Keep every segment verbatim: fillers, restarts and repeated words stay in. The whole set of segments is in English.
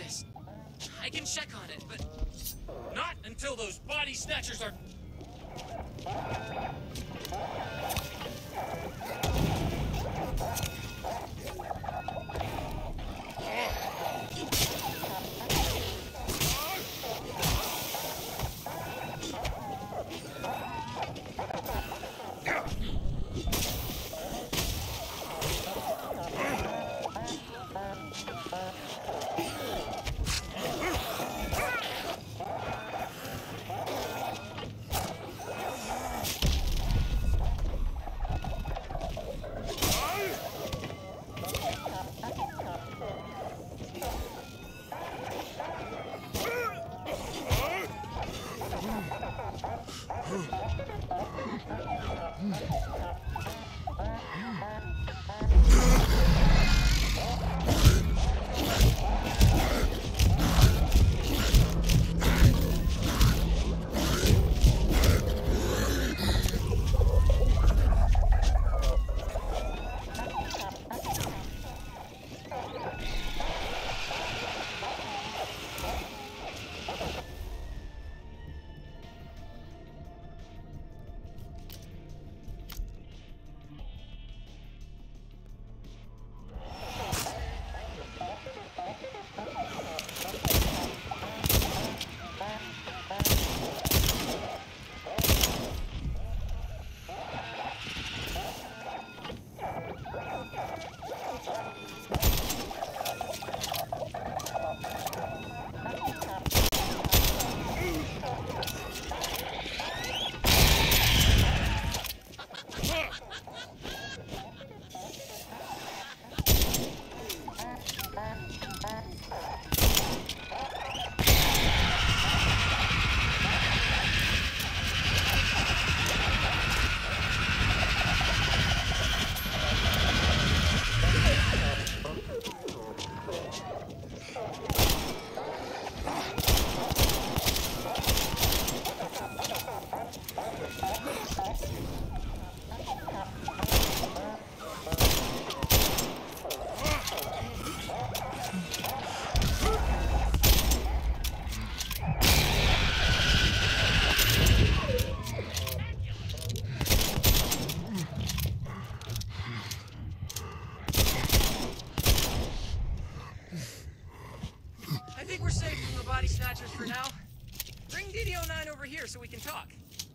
this. I can check on it, but not until those body snatchers are... Body snatchers for now. Bring D D O nine over here so we can talk.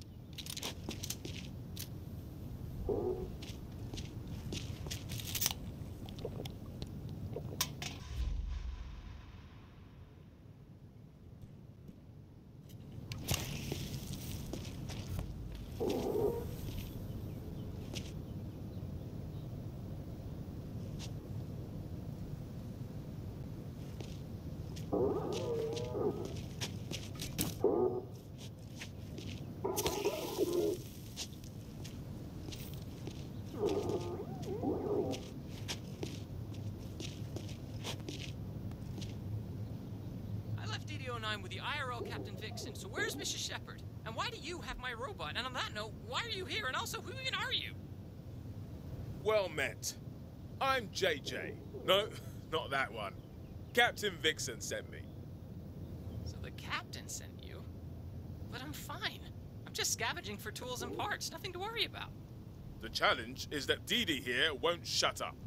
With the I R L Captain Vixen, so where's Missus Shepard? And why do you have my robot? And on that note, why are you here? And also, who even are you? Well met. I'm J J. No, not that one. Captain Vixen sent me. So the captain sent you? But I'm fine. I'm just scavenging for tools and parts, nothing to worry about. The challenge is that Dee Dee here won't shut up.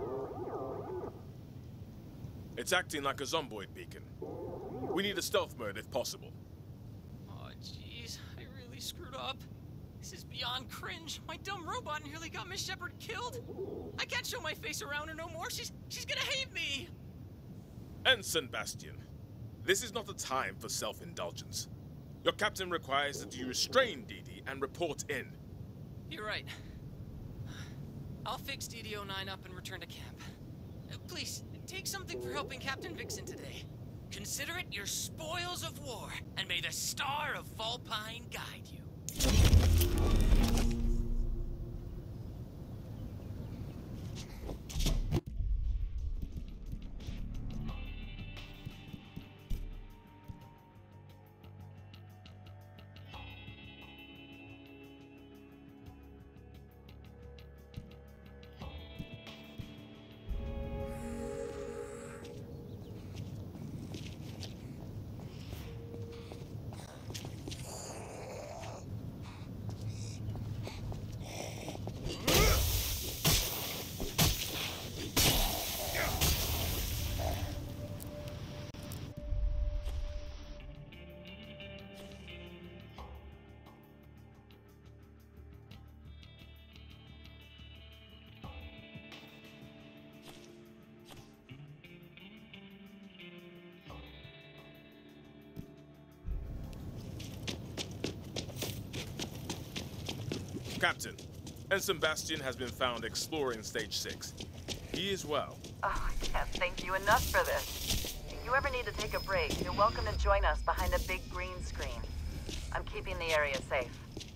It's acting like a zomboid beacon. We need a stealth mode if possible. Oh, jeez. I really screwed up. This is beyond cringe. My dumb robot nearly got Miss Shepard killed. I can't show my face around her no more. She's she's gonna hate me. Ensign Bastion, this is not a time for self-indulgence. Your captain requires that you restrain Dee Dee and report in. You're right. I'll fix D D O nine up and return to camp. Uh, please, take something for helping Captain Vixen today. Consider it your spoils of war, and may the star of Vulpine guide you. Captain, Ensign Bastion has been found exploring Stage six. He is well. Oh, I can't thank you enough for this. If you ever need to take a break, you're welcome to join us behind a big green screen. I'm keeping the area safe.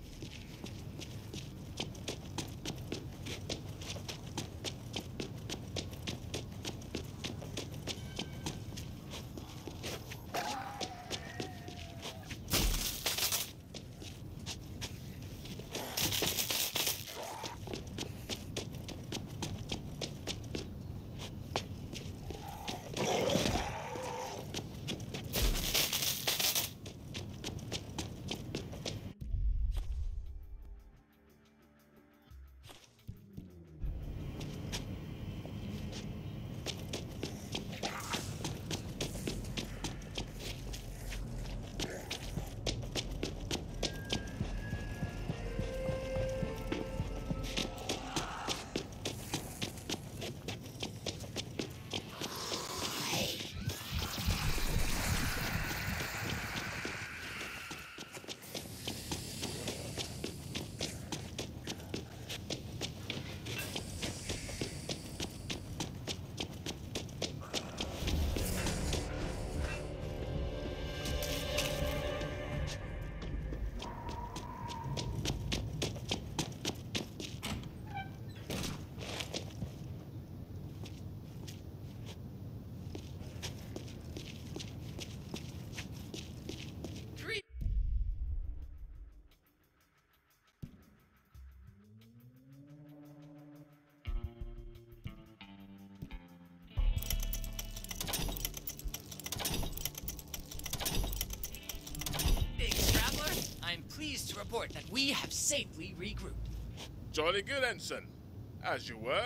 Pleased to report that we have safely regrouped. Jolly good, Ensign. As you were.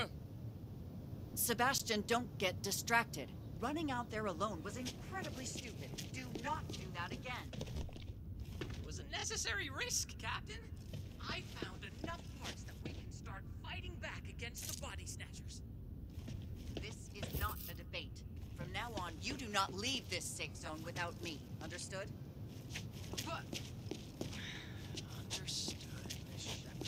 Sebastian, don't get distracted. Running out there alone was incredibly stupid. Do not do that again. It was a necessary risk, Captain. I found enough parts that we can start fighting back against the body snatchers. This is not a debate. From now on, you do not leave this safe zone without me. Understood? But... Understood, Miss Shepard.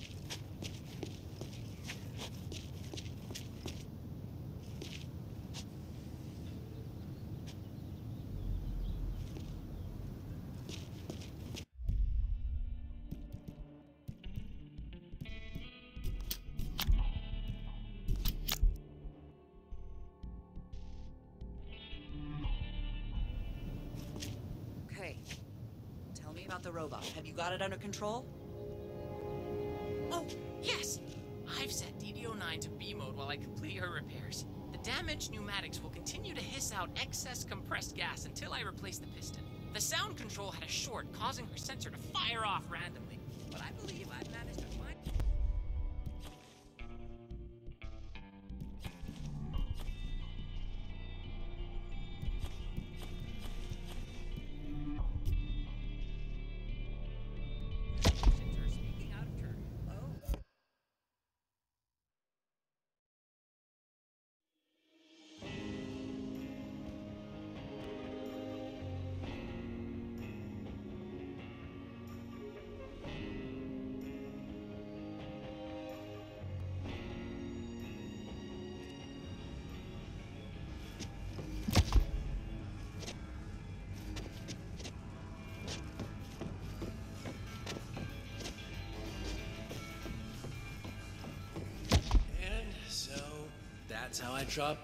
Okay. Tell me about the robot. Have you got it under control? Oh, yes! I've set D D O nine to B mode while I complete her repairs. The damaged pneumatics will continue to hiss out excess compressed gas until I replace the piston. The sound control had a short, causing her sensor to fire off randomly. But I believe I've managed to find... Sensor speaking out of turn. Oh. And so, that's how I drop.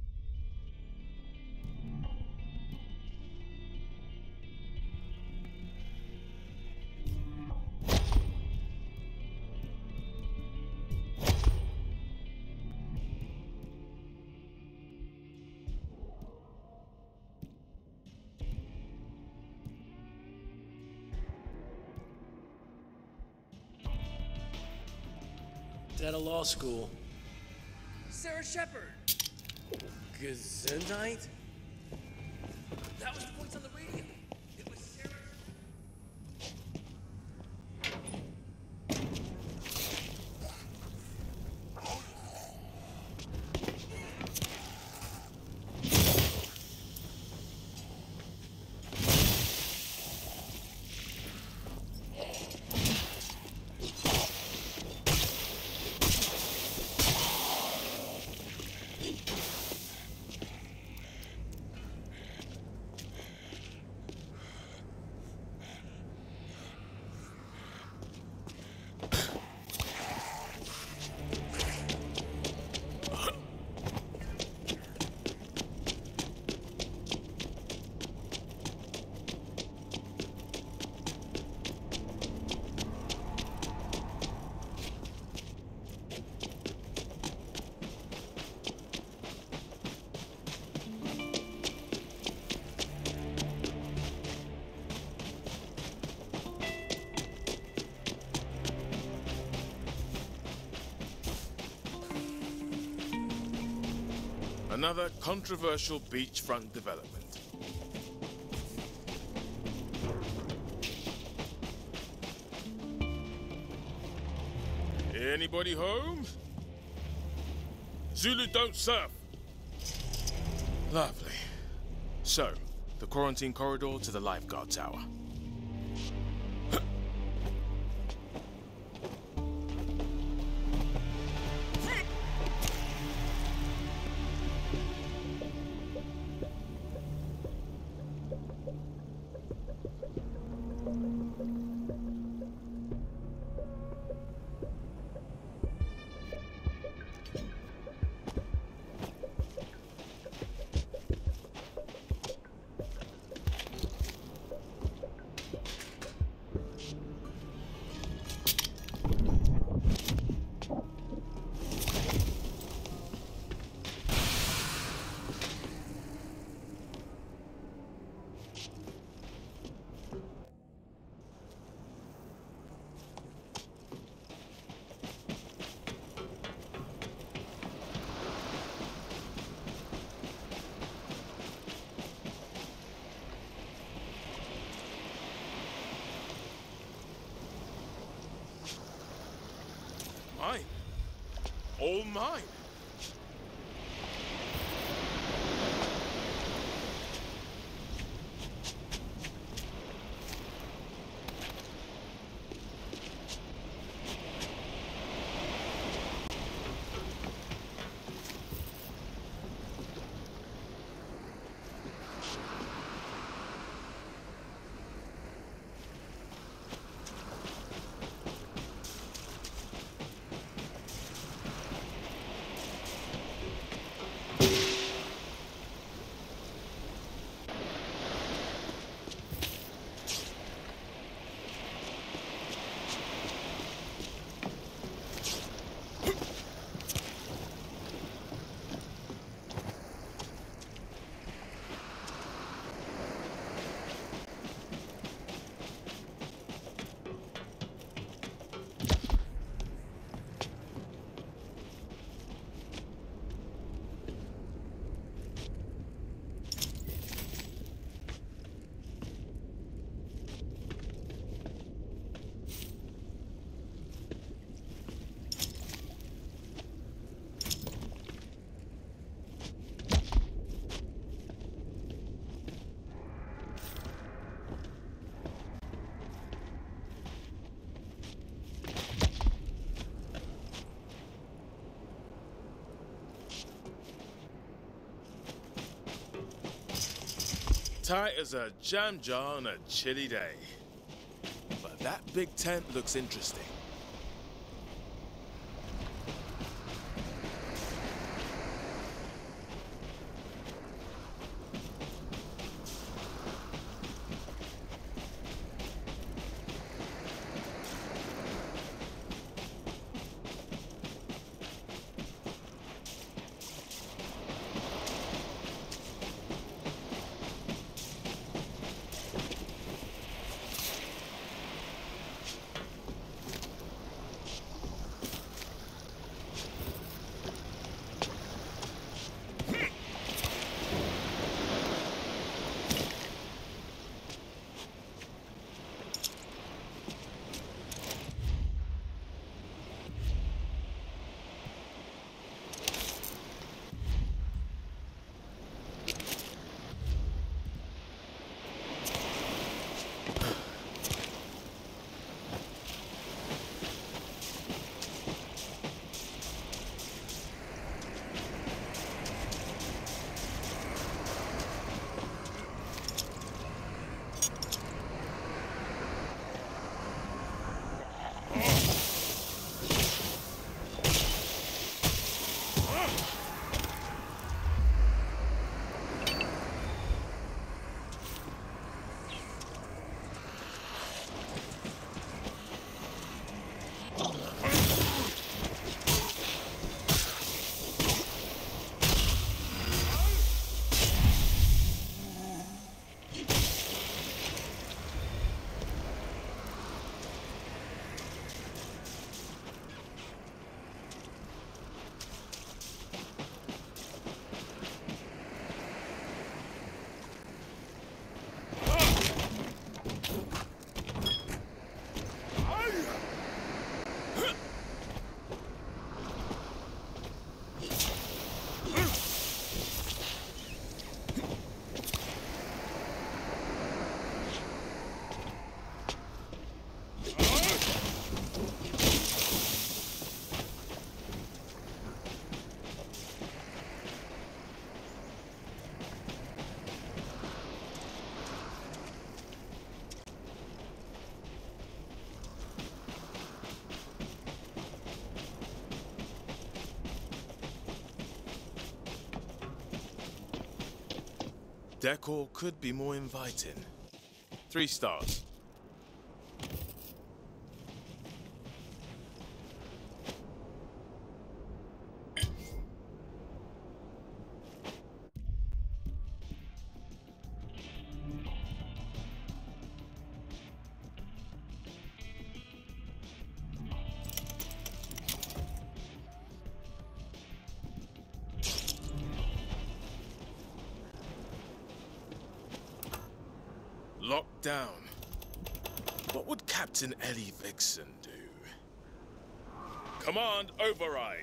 Dead of law school. Sarah Shepard. Gesundheit? That was the voice on the radio. It was Sarah. Another controversial beachfront development. Anybody home? Zulu don't surf. Lovely. So, the quarantine corridor to the lifeguard tower. Mine. All mine. Tight as a jam jar on a chilly day. But that big tent looks interesting. Decor could be more inviting. Three stars. Locked down. What would Captain Ellie Vixen do? Command override.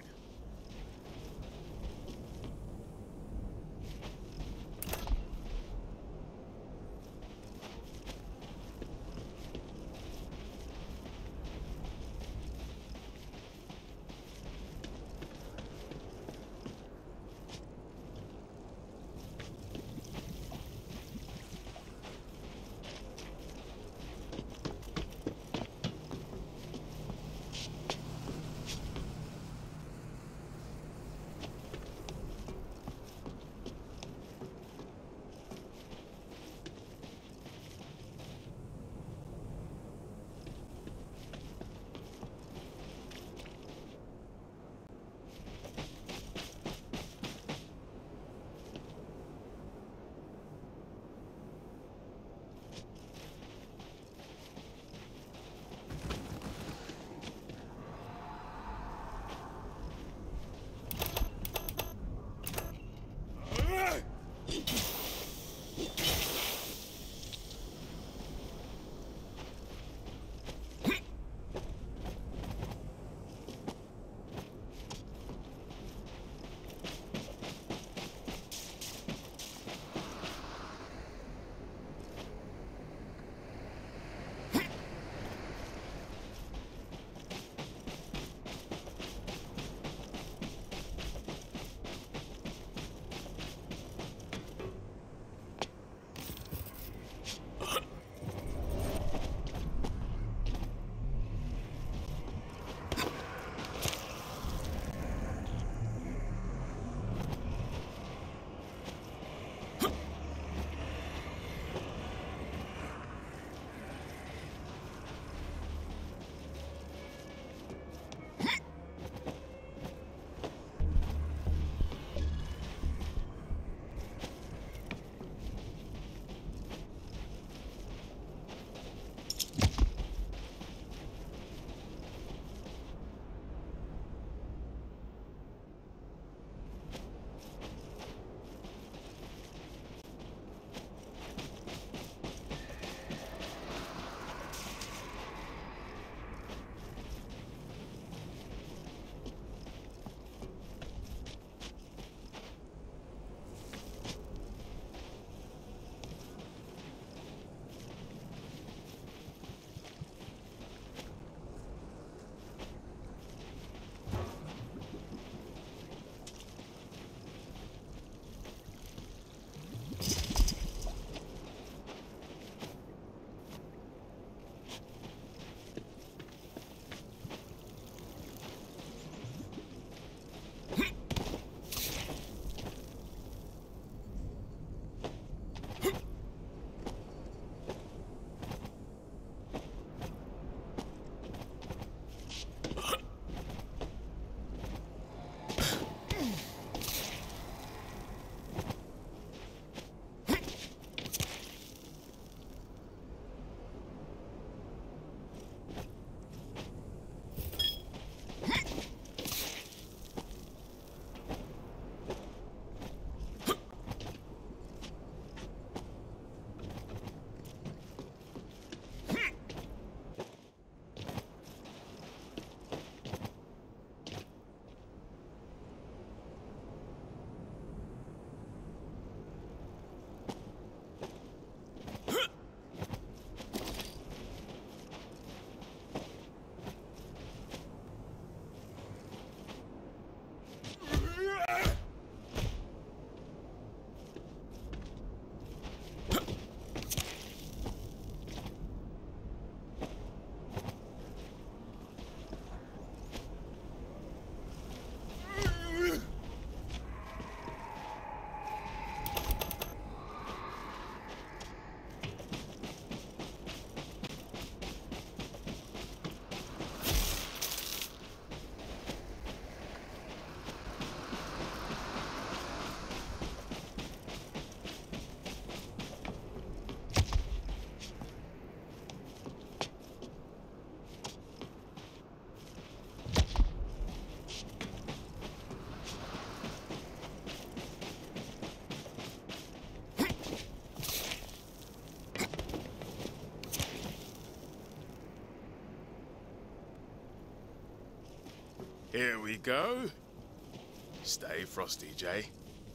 Here we go. Stay frosty, Jay.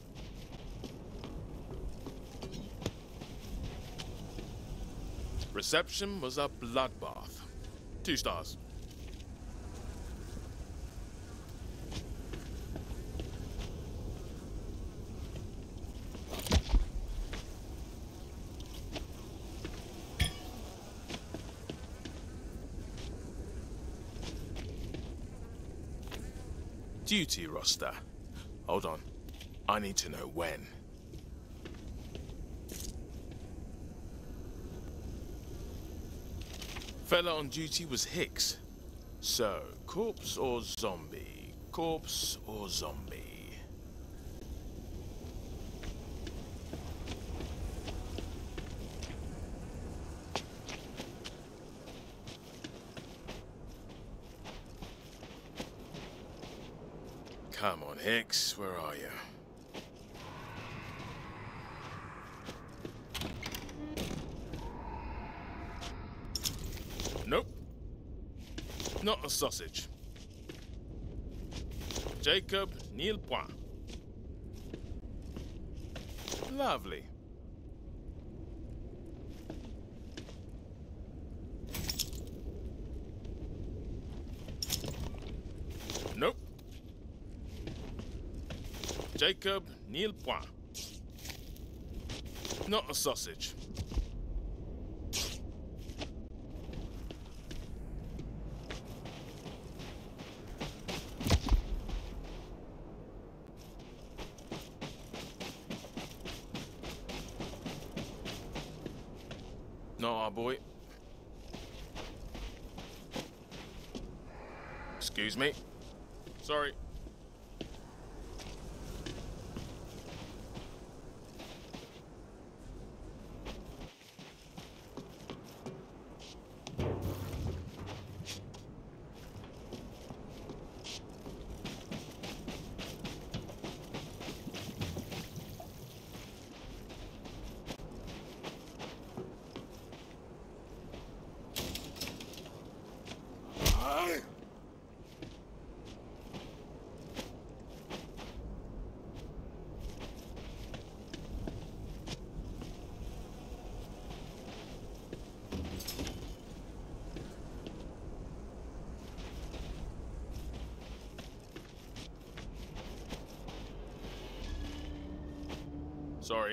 Reception was a bloodbath. Two stars. Duty roster. Hold on. I need to know when. Fella on duty was Hicks. So, corpse or zombie? Corpse or zombie? Come on, Hicks, where are you? Nope. Not a sausage. Jacob Nilpoint. Lovely. Nope. Jacob Nilpoint. Not a sausage. Not our boy. Excuse me. Sorry. Sorry.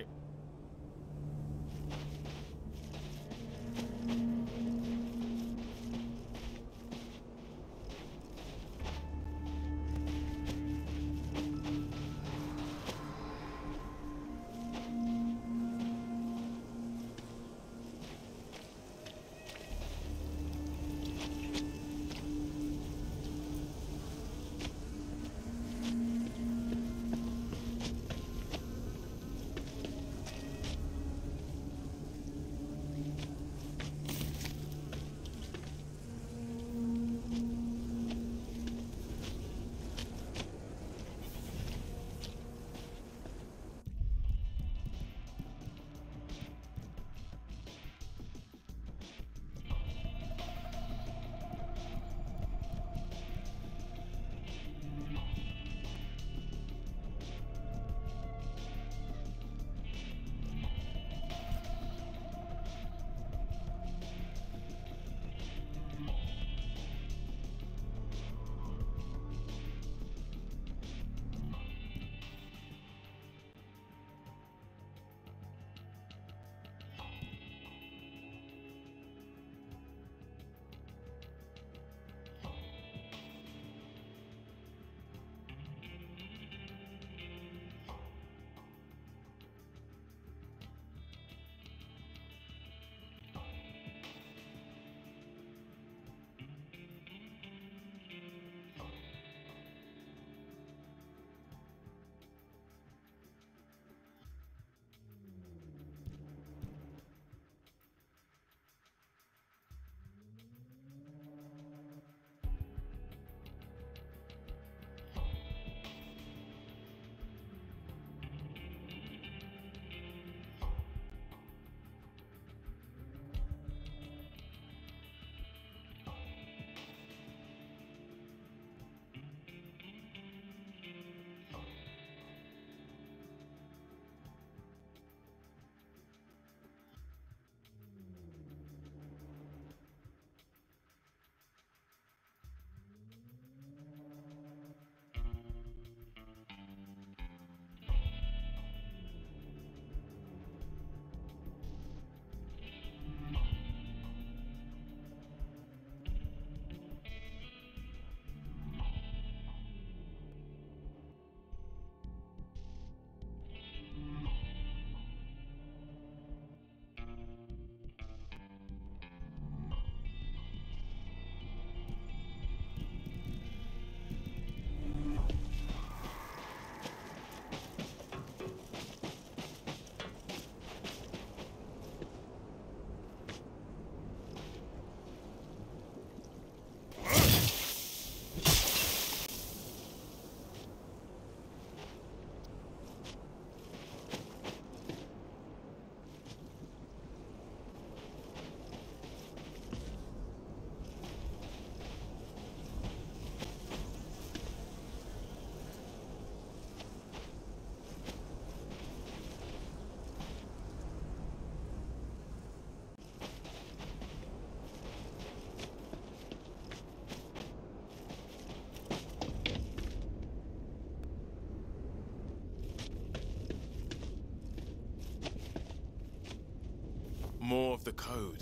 code.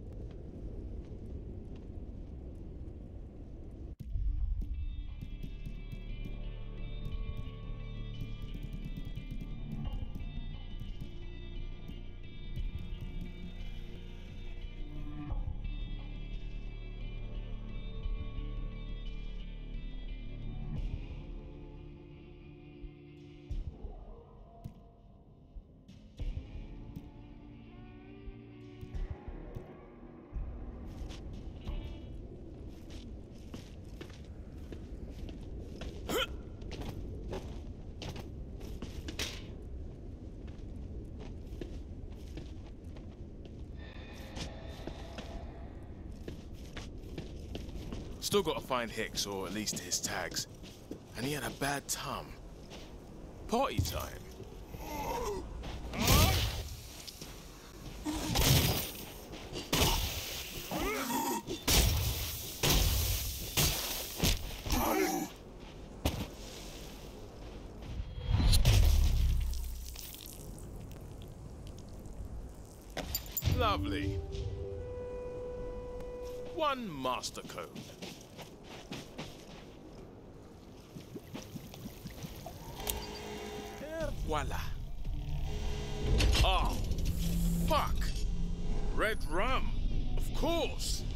Still gotta find Hicks, or at least his tags. And he had a bad tum. Party time. Lovely. One master code. Et voila. Oh, fuck. Red rum. Of course.